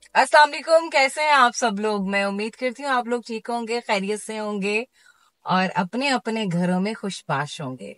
अस्सलाम वालेकुम। कैसे हैं आप सब लोग? मैं उम्मीद करती हूँ आप लोग ठीक होंगे, खैरियत से होंगे और अपने अपने घरों में खुशबाश होंगे।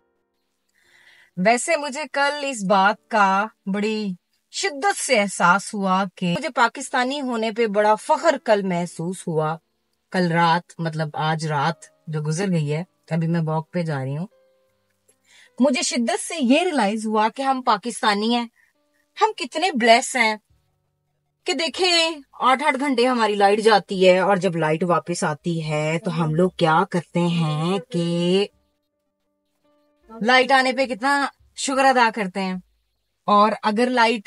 वैसे मुझे कल इस बात का बड़ी शिद्दत से एहसास हुआ कि मुझे पाकिस्तानी होने पे बड़ा फख्र कल महसूस हुआ। कल रात, मतलब आज रात जो गुजर गई है, अभी मैं वॉक पे जा रही हूँ, मुझे शिद्दत से ये रियलाइज हुआ कि हम पाकिस्तानी हैं। हम कितने ब्लेस हैं कि देखें 8-8 घंटे हमारी लाइट जाती है और जब लाइट वापस आती है तो हम लोग क्या करते हैं कि लाइट आने पे कितना शुक्र अदा करते हैं। और अगर लाइट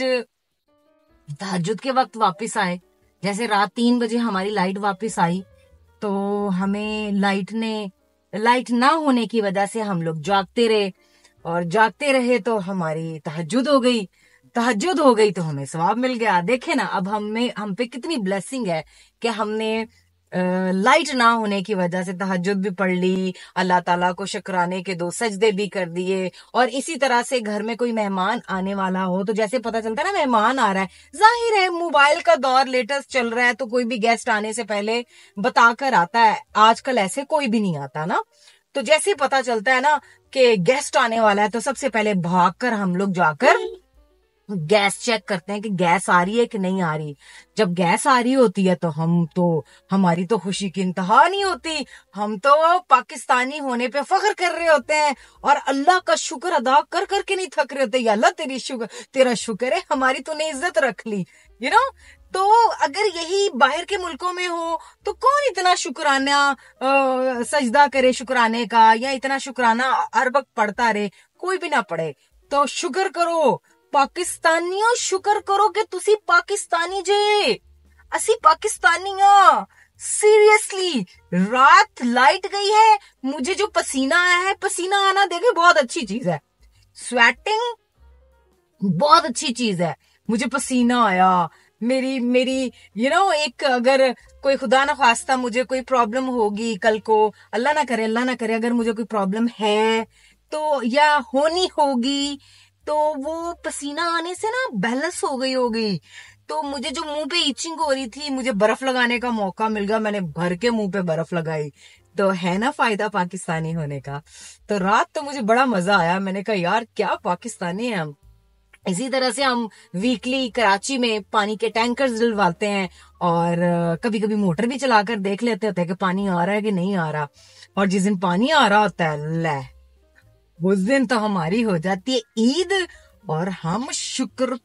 तहज्जुद के वक्त वापस आए, जैसे रात 3 बजे हमारी लाइट वापस आई, तो हमें लाइट ना होने की वजह से हम लोग जागते रहे, और जागते रहे तो हमारी तहज्जुद हो गई। तहज्जुद हो गई तो हमें सवाब मिल गया। देखे ना, अब हम पे कितनी ब्लेसिंग है कि हमने लाइट ना होने की वजह से तहज्जुद भी पढ़ ली, अल्लाह ताला को शुक्राने के 2 सजदे भी कर दिए। और इसी तरह से घर में कोई मेहमान आने वाला हो तो जैसे पता चलता है ना मेहमान आ रहा है, जाहिर है मोबाइल का दौर लेटेस्ट चल रहा है तो कोई भी गेस्ट आने से पहले बताकर आता है। आजकल ऐसे कोई भी नहीं आता ना, तो जैसे पता चलता है ना कि गेस्ट आने वाला है तो सबसे पहले भागकर हम लोग जाकर गैस चेक करते हैं कि गैस आ रही है कि नहीं आ रही। जब गैस आ रही होती है तो हमारी तो खुशी की इंतहा नहीं होती। हम तो पाकिस्तानी होने पे फख्र कर रहे होते हैं और अल्लाह का शुक्र अदा कर करके नहीं थक रहे होते। या अल्लाह तेरा शुक्र है हमारी तूने इज्जत रख ली, यू नो। तो अगर यही बाहर के मुल्कों में हो तो कौन इतना शुक्राना सजदा करे शुक्राने का, या इतना शुक्राना हर वक्त पढ़ता रहे? कोई भी ना पढ़े तो शुक्र करो। पाकिस्तानियों शुक्र करो कि तुसी पाकिस्तानी जे, असी पाकिस्तानियां। सीरियसली, रात लाइट गई है, मुझे जो पसीना आया है, पसीना आना देखे बहुत अच्छी चीज है, स्वेटिंग बहुत अच्छी चीज है। मुझे पसीना आया, मेरी मेरी एक, अगर कोई खुदा ना खास्ता मुझे कोई प्रॉब्लम होगी कल को, अल्लाह ना करे अगर मुझे कोई प्रॉब्लम है तो, या होनी होगी, तो वो पसीना आने से ना बैलेंस हो गई होगी। तो मुझे जो मुंह पे इचिंग हो रही थी, मुझे बर्फ लगाने का मौका मिल गया, मैंने भर के मुंह पे बर्फ लगाई। तो है ना फायदा पाकिस्तानी होने का। तो रात तो मुझे बड़ा मजा आया, मैंने कहा यार क्या पाकिस्तानी है हम। इसी तरह से हम वीकली कराची में पानी के टैंकर्स डलवाते हैं और कभी कभी मोटर भी चलाकर देख लेते होते हैं कि पानी आ रहा है कि नहीं आ रहा। और जिस दिन पानी आ रहा होता है, ले उस दिन तो हमारी हो जाती है ईद, और हम शुक्र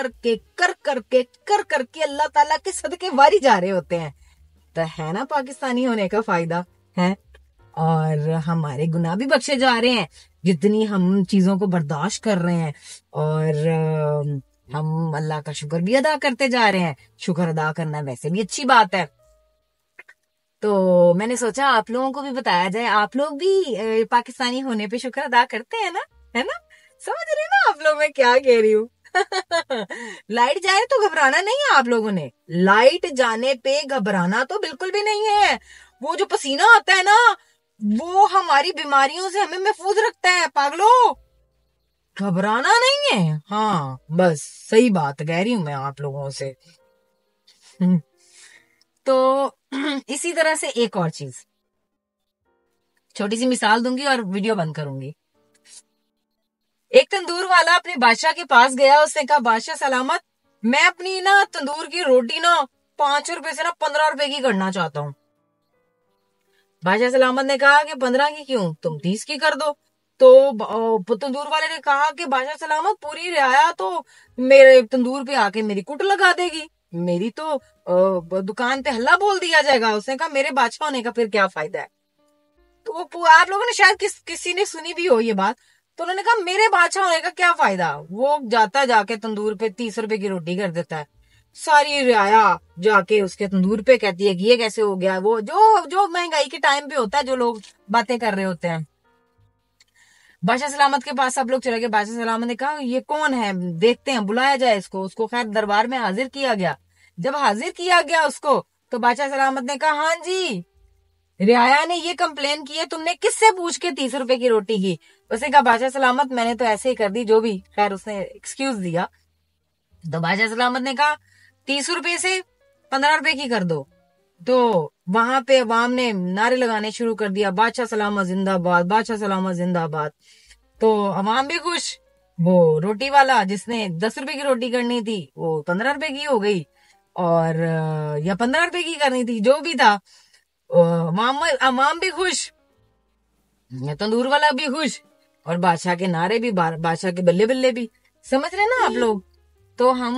कर करके अल्लाह ताला के सदके वारी जा रहे होते हैं। तो है ना पाकिस्तानी होने का फायदा है। और हमारे गुनाह भी बख्शे जा रहे हैं जितनी हम चीजों को बर्दाश्त कर रहे हैं, और हम अल्लाह का शुक्र भी अदा करते जा रहे हैं। शुक्र अदा करना वैसे भी अच्छी बात है। तो मैंने सोचा आप लोगों को भी बताया जाए, आप लोग भी पाकिस्तानी होने पे शुक्र अदा करते हैं ना, है ना? समझ रहे हैं ना आप लोग मैं क्या कह रही हूँ? लाइट जाए तो घबराना नहीं है आप लोगों ने, लाइट जाने पे घबराना तो बिल्कुल भी नहीं है। वो जो पसीना आता है ना, वो हमारी बीमारियों से हमें महफूज रखता है पागलों। घबराना नहीं है, हाँ बस सही बात कह रही हूं मैं आप लोगों से। तो इसी तरह से एक और चीज, छोटी सी मिसाल दूंगी और वीडियो बंद करूंगी। एक तंदूर वाला अपने बादशाह के पास गया, उसने कहा बादशाह सलामत, मैं अपनी ना तंदूर की रोटी ना 5 रुपए से ना 15 रुपए की करना चाहता हूँ। बादशाह सलामत ने कहा कि 15 की क्यों, तुम 30 की कर दो। तो तंदूर वाले ने कहा कि बादशाह सलामत पूरी रियाया तो मेरे तंदूर पे आके मेरी कुट लगा देगी, मेरी तो दुकान पे हल्ला बोल दिया जाएगा। उसने कहा मेरे बादशाह होने का फिर क्या फायदा है। तो आप लोगों ने शायद किसी ने सुनी भी हो ये बात। तो उन्होंने कहा मेरे बादशाह होने का क्या फायदा, वो जाता जाके तंदूर पे 30 रुपए की रोटी कर देता है। सारी रियाया जाके उसके तंदूर पे कहती है कि ये कैसे हो गया। वो जो जो महंगाई के टाइम पे होता है, जो लोग बातें कर रहे होते हैं। बादशाह सलामत के पास सब लोग चले गए। बादशाह सलामत ने कहा ये कौन है, देखते हैं, बुलाया जाए इसको। उसको खैर दरबार में हाजिर किया गया। जब हाजिर किया गया उसको, तो बादशाह सलामत ने कहा हाँ जी, रियाया ने ये कंप्लेन की है, तुमने किससे पूछ के 30 रुपए की रोटी की? उसने कहा बादशाह सलामत मैंने तो ऐसे ही कर दी, जो भी, खैर उसने एक्सक्यूज दिया। तो बादशाह सलामत ने कहा 30 रुपए से 15 रुपए की कर दो। तो वहां पे अवाम ने नारे लगाने शुरू कर दिया, बादशाह सलामत जिंदाबाद, बादशाह सलामत जिंदाबाद। तो अवाम भी खुश, वो रोटी वाला जिसने 10 रुपए की रोटी करनी थी वो 15 रुपए की हो गई, और या 15 रुपए की करनी थी, जो भी था, अवाम भी खुश, या तंदूर वाला भी खुश, और बादशाह के नारे भी, बादशाह के बल्ले बल्ले भी। समझ रहे ना आप लोग? तो हम,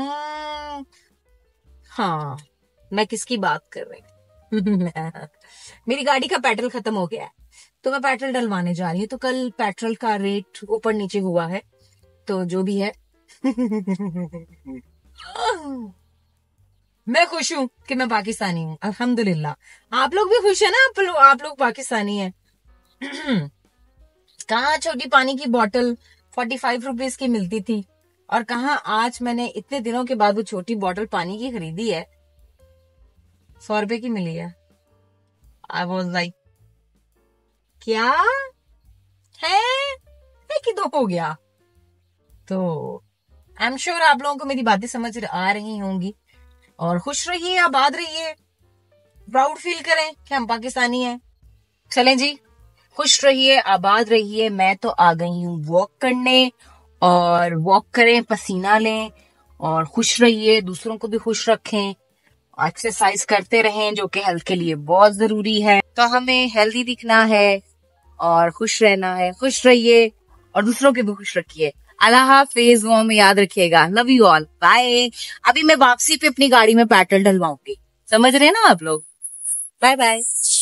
हाँ, मैं किसकी बात कर रही हूँ? मेरी गाड़ी का पेट्रोल खत्म हो गया है, तो मैं पेट्रोल डलवाने जा रही हूँ। तो कल पेट्रोल का रेट ऊपर नीचे हुआ है, तो जो भी है मैं खुश हूँ कि मैं पाकिस्तानी हूँ, अल्हम्दुलिल्लाह। आप लोग भी खुश है ना? आप लोग पाकिस्तानी हैं। कहाँ छोटी पानी की बोतल 45 रुपीज की मिलती थी, और कहाँ आज मैंने इतने दिनों के बाद वो छोटी बोतल पानी की खरीदी है, 100 रुपए की मिली है। आई वॉज लाइक, क्या है कि दो हो गया। तो आई एम श्योर आप लोगों को मेरी बातें समझ आ रही होंगी। और खुश रहिए, आबाद रहिए, प्राउड फील करें कि हम पाकिस्तानी हैं। चलें जी, खुश रहिए, आबाद रहिए। मैं तो आ गई हूँ वॉक करने, और वॉक करें, पसीना लें, और खुश रहिए, दूसरों को भी खुश रखें, एक्सरसाइज करते रहें, जो कि हेल्थ के लिए बहुत जरूरी है। तो हमें हेल्दी दिखना है और खुश रहना है। खुश रहिए और दूसरों के भी खुश रखिए। अल्लाह हाफिज, वो में याद रखिएगा। Love you all, bye. अभी मैं वापसी पे अपनी गाड़ी में पेट्रोल डलवाऊंगी, समझ रहे हैं ना आप लोग? Bye bye.